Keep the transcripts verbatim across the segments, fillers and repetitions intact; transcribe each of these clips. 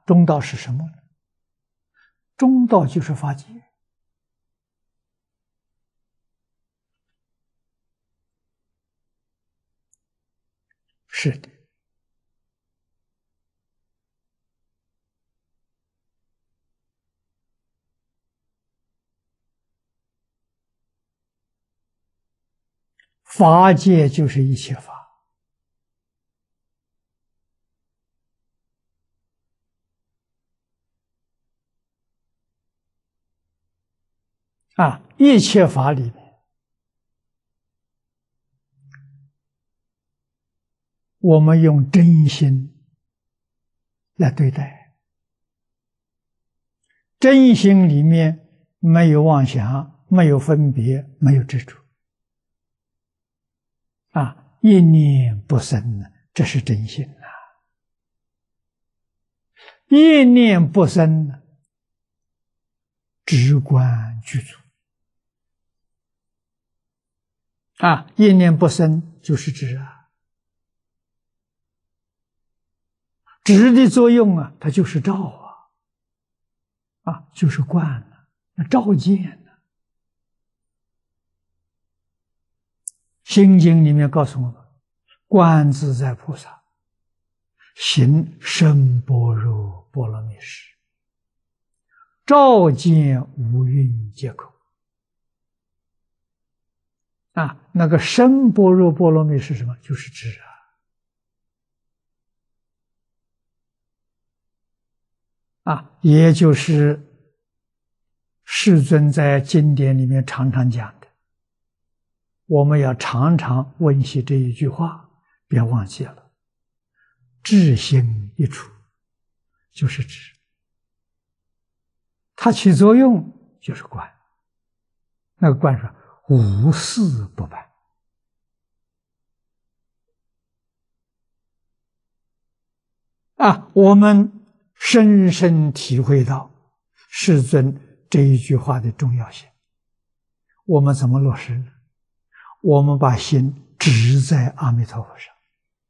中道是什么呢？中道就是法界。是的。法界就是一切法。啊，一切法里面，我们用真心来对待，真心里面没有妄想，没有分别，没有执着，啊，一念不生呢，这是真心啊！一念不生呢，直观具足。啊，一念不生就是知啊，知的作用啊，它就是照啊，啊，就是观啊，那照见啊。心经里面告诉我们，观自在菩萨行深般若波罗蜜时，照见五蕴皆空。啊，那个深般若波罗蜜是什么？就是知啊，啊，也就是世尊在经典里面常常讲的，我们要常常温习这一句话，别忘记了。智心一处，就是知，它起作用就是观。那个观说无事不办。啊，我们深深体会到世尊这一句话的重要性。我们怎么落实呢？我们把心执在阿弥陀佛上，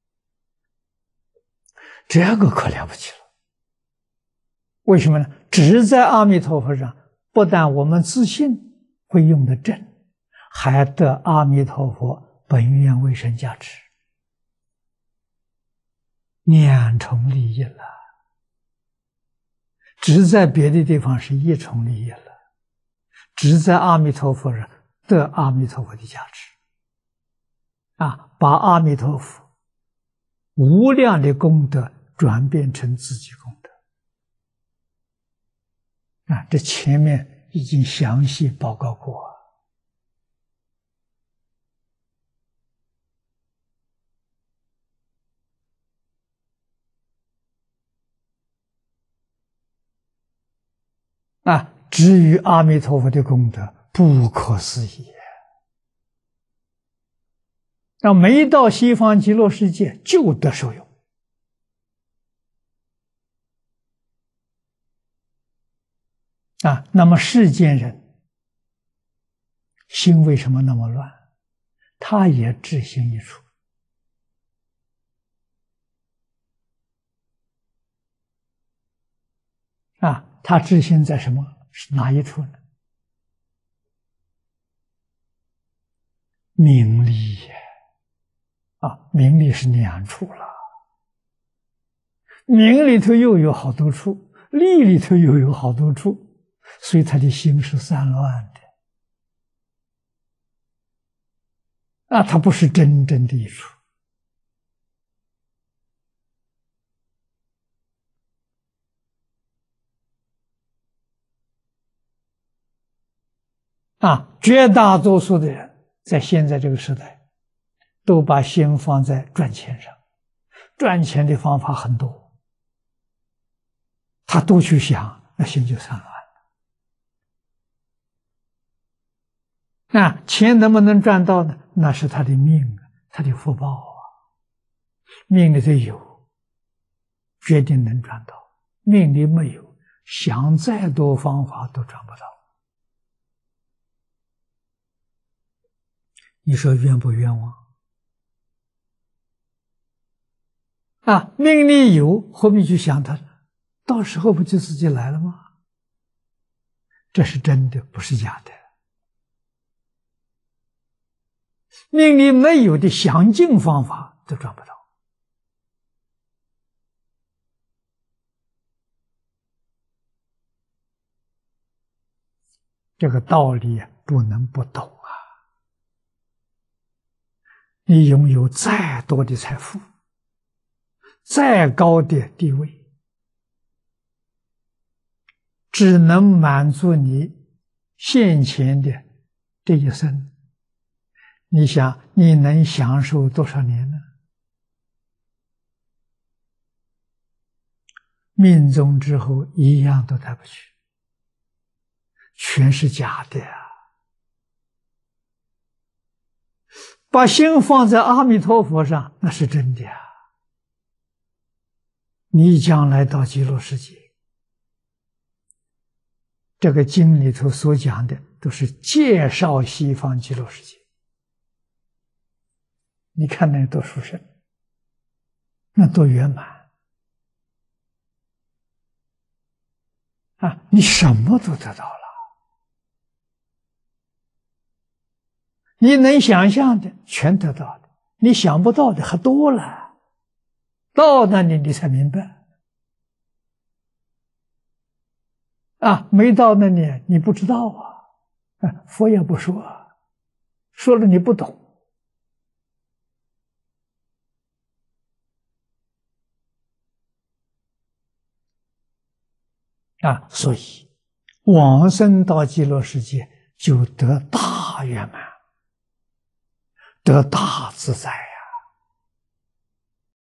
这个可了不起了。为什么呢？执在阿弥陀佛上，不但我们自信会用得正，还得阿弥陀佛本愿威神加持，两重利益了。只在别的地方是一重利益了，只在阿弥陀佛上得阿弥陀佛的加持，啊，把阿弥陀佛无量的功德转变成自己功德。啊，这前面已经详细报告过。啊，至于阿弥陀佛的功德，不可思议。那没到西方极乐世界就得受用。啊，那么世间人心为什么那么乱？他也智心一处。啊，他智心在什么？是哪一处呢？名利啊，名利是两处了。名里头又有好多处，利里头又有好多处，所以他的心是散乱的。啊，他不是真正的一处。啊，绝大多数的人在现在这个时代，都把心放在赚钱上，赚钱的方法很多，他都去想，那心就散乱了。那钱能不能赚到呢？那是他的命，他的福报啊，命里头有，决定能赚到；命里没有，想再多方法都赚不到。你说冤不冤枉？啊，命里有，何必去想它呢？ 到时候不就自己来了吗？这是真的，不是假的。命里没有的详尽方法都赚不到。这个道理不能不懂啊！你拥有再多的财富，再高的地位，只能满足你现前的这一生。你想，你能享受多少年呢？命中之后一样都带不去，全是假的啊！把心放在阿弥陀佛上，那是真的啊！你将来到极乐世界，这个经里头所讲的都是介绍西方极乐世界。你看那多殊胜，那多圆满啊！你什么都得到了，你能想象的全得到的，你想不到的还多了。到那里你才明白啊，没到那里你不知道啊，啊佛也不说啊，说了你不懂。啊，所以往生到极乐世界就得大圆满，得大自在。